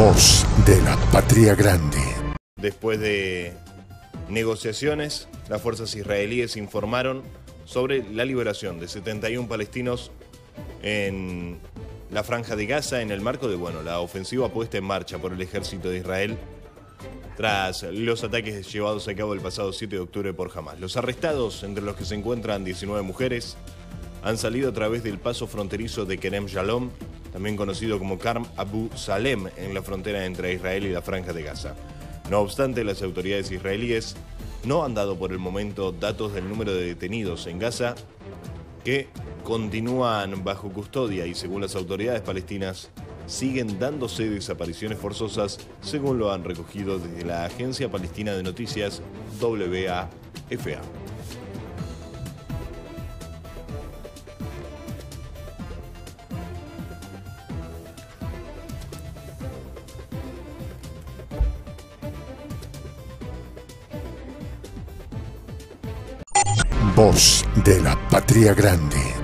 Voz de la Patria Grande. Después de negociaciones, las fuerzas israelíes informaron sobre la liberación de 71 palestinos en la Franja de Gaza en el marco de la ofensiva puesta en marcha por el ejército de Israel tras los ataques llevados a cabo el pasado 7 de octubre por Hamas. Los arrestados, entre los que se encuentran 19 mujeres, han salido a través del paso fronterizo de Kerem Shalom, también conocido como Karm Abu Salem, en la frontera entre Israel y la Franja de Gaza. No obstante, las autoridades israelíes no han dado por el momento datos del número de detenidos en Gaza, que continúan bajo custodia y, según las autoridades palestinas, siguen dándose desapariciones forzosas, según lo han recogido desde la agencia palestina de noticias WAFA. Voz de la Patria Grande.